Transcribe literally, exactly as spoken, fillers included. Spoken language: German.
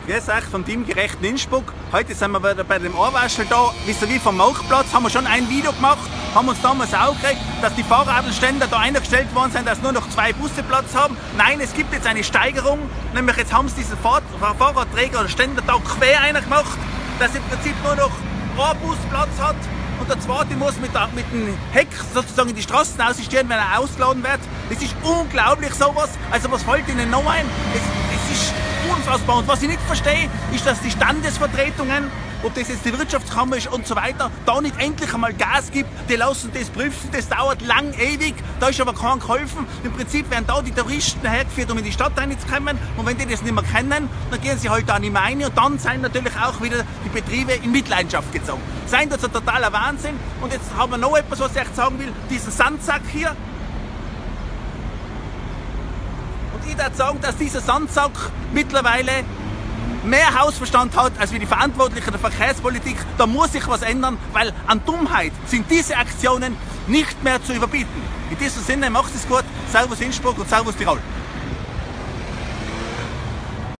Grüß euch vom Team Gerechten Innsbruck. Heute sind wir wieder bei dem Ohrwaschel da, vis-à-vis vom Marktplatz. Haben wir schon ein Video gemacht, haben uns damals aufgeregt, dass die Fahrradständer da eingestellt worden sind, dass nur noch zwei Busse Platz haben. Nein, es gibt jetzt eine Steigerung, nämlich jetzt haben sie diesen Fahr Fahrradträger oder Ständer da quer einer gemacht, dass im Prinzip nur noch ein Bus Platz hat und der zweite muss mit, der, mit dem Heck sozusagen in die Straßen ausstehen, wenn er ausgeladen wird. Das ist unglaublich sowas. Also was fällt Ihnen noch ein? Es, es ist unfassbar. Und was ich nicht verstehe, ist, dass die Standesvertretungen, ob das jetzt die Wirtschaftskammer ist und so weiter, da nicht endlich einmal Gas gibt. Die lassen das prüfen, das dauert lang, ewig, da ist aber kein geholfen. Im Prinzip werden da die Touristen hergeführt, um in die Stadt reinzukommen. Und wenn die das nicht mehr kennen, dann gehen sie halt da nicht mehr rein. Und dann sind natürlich auch wieder die Betriebe in Mitleidenschaft gezogen. Seien das ein totaler Wahnsinn. Und jetzt haben wir noch etwas, was ich echt sagen will. Diesen Sandsack hier. Ich würde sagen, dass dieser Sandsack mittlerweile mehr Hausverstand hat als wie die Verantwortlichen der Verkehrspolitik. Da muss sich was ändern, weil an Dummheit sind diese Aktionen nicht mehr zu überbieten. In diesem Sinne, macht es gut. Servus Innsbruck und Servus Tirol.